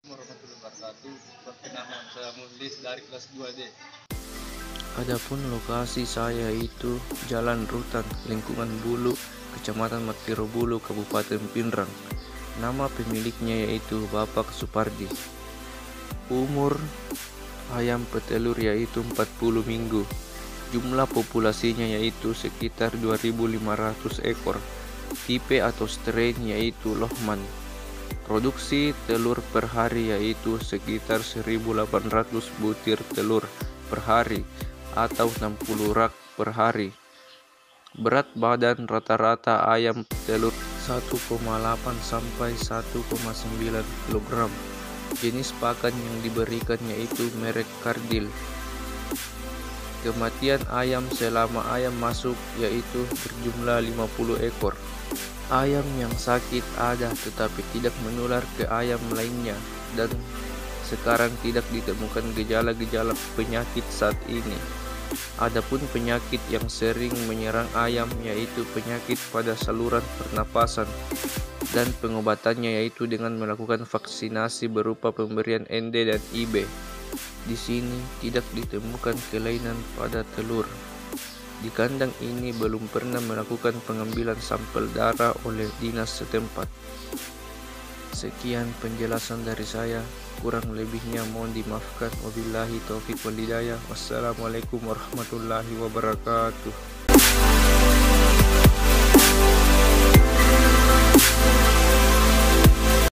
Warahmatullahi wabarakatuh. Perkenalkan, saya Muhlis dari kelas 2D. Adapun lokasi saya itu Jalan Rutan, lingkungan Bulu, Kecamatan Matiro Bulu, Kabupaten Pinrang. Nama pemiliknya yaitu Bapak Supardi. Umur ayam petelur yaitu 40 minggu. Jumlah populasinya yaitu sekitar 2.500 ekor. Tipe atau strain yaitu Lohman. Produksi telur per hari yaitu sekitar 1.800 butir telur per hari atau 60 rak per hari. Berat badan rata-rata ayam telur 1,8 sampai 1,9 kg. Jenis pakan yang diberikan yaitu merek Kardil. Kematian ayam selama ayam masuk yaitu berjumlah 50 ekor. Ayam yang sakit ada tetapi tidak menular ke ayam lainnya dan sekarang tidak ditemukan gejala-gejala penyakit saat ini. Adapun penyakit yang sering menyerang ayam yaitu penyakit pada saluran pernapasan dan pengobatannya yaitu dengan melakukan vaksinasi berupa pemberian ND dan IB. Di sini tidak ditemukan kelainan pada telur. Di kandang ini belum pernah melakukan pengambilan sampel darah oleh dinas setempat. Sekian penjelasan dari saya, kurang lebihnya mohon dimaafkan. Wabillahi taufiq wal hidayah. Wassalamualaikum warahmatullahi wabarakatuh.